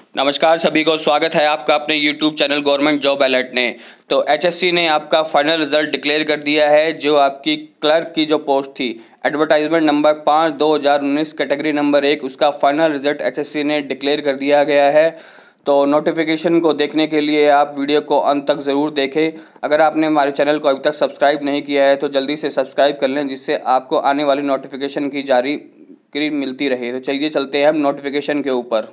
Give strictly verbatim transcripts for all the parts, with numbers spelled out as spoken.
नमस्कार सभी को, स्वागत है आपका अपने YouTube channel government job alert ने। तो एचएससी ने आपका फाइनल रिजल्ट डिक्लेयर कर दिया है। जो आपकी क्लर्क की जो पोस्ट थी, एडवर्टाइजमेंट नंबर पाँच दो हज़ार उन्नीस कैटेगरी नंबर एक, उसका फाइनल रिजल्ट एचएससी ने डिक्लेयर कर दिया गया है। तो नोटिफिकेशन को देखने के लिए आप वीडियो को अंत तक ज़रूर देखें। अगर आपने हमारे चैनल को अभी तक सब्सक्राइब नहीं किया है तो जल्दी से सब्सक्राइब कर लें, जिससे आपको आने वाली नोटिफिकेशन की जानकारी मिलती रहे। तो चलिए चलते हैं हम नोटिफिकेशन के ऊपर।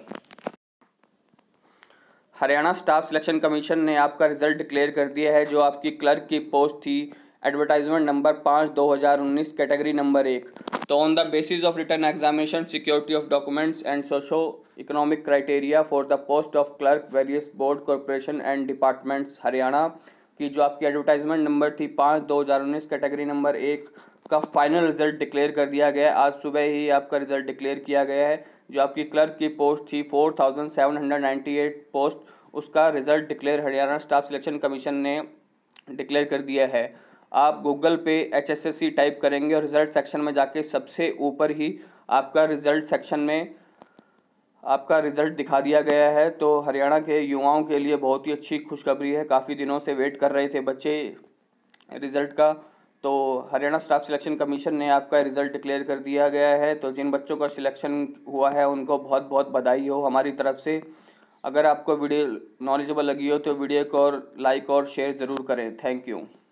हरियाणा स्टाफ सिलेक्शन कमीशन ने आपका रिजल्ट डिक्लेयर कर दिया है। जो आपकी क्लर्क की पोस्ट थी, एडवर्टाइजमेंट नंबर पाँच दो हज़ार उन्नीस कैटेगरी नंबर एक। तो on the basis of written examination, security of documents and socio economic criteria for the post of clerk various board corporation and departments Haryana की जो आपकी एडवर्टाइजमेंट नंबर थी पाँच दो हज़ार उन्नीस कैटेगरी नंबर एक का फाइनल रिजल्ट डिक्लेयर कर दिया गया है। आज सुबह ही आपका रिजल्ट डिक्लेयर किया गया है। जो आपकी क्लर्क की पोस्ट थी four thousand seven hundred ninety eight post, उसका result declare Haryana staff selection commission ने डिक्लेयर कर दिया है। आप गूगल पे H S S C type करेंगे और रिजल्ट सेक्शन में जाके सबसे ऊपर ही आपका रिजल्ट सेक्शन में आपका रिज़ल्ट दिखा दिया गया है। तो हरियाणा के युवाओं के लिए बहुत ही अच्छी खुशखबरी है। काफ़ी दिनों से वेट कर रहे थे बच्चे रिज़ल्ट का, तो हरियाणा स्टाफ सिलेक्शन कमीशन ने आपका रिज़ल्ट डिक्लेयर कर दिया गया है। तो जिन बच्चों का सिलेक्शन हुआ है उनको बहुत बहुत बधाई हो हमारी तरफ से। अगर आपको वीडियो नॉलेजेबल लगी हो तो वीडियो को और लाइक और शेयर ज़रूर करें। Thank you.